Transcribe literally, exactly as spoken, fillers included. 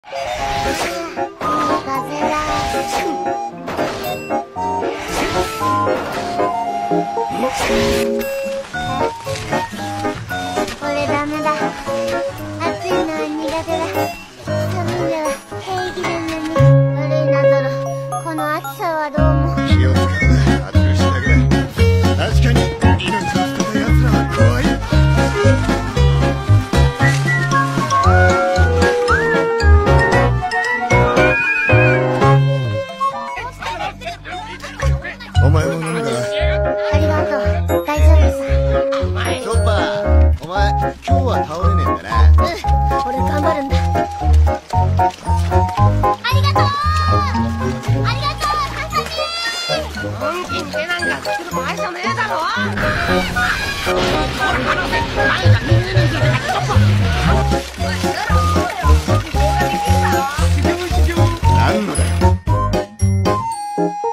俺ダメだ。暑いのは苦手だ。寒いのは平気なのに。悪いなゾロ、この暑さはどうも。 気を使うな、暑くしただけだ。確かに命を捨てた奴らは怖い。お前も飲むか。 ありがとう、大丈夫さ。 チョッパー、お前今日は倒れねえんだな。 うん、俺頑張るんだ。ありがとうありがとう、カサミ。 本気ってなんか作る場合じゃねえだろ。 何のだよ。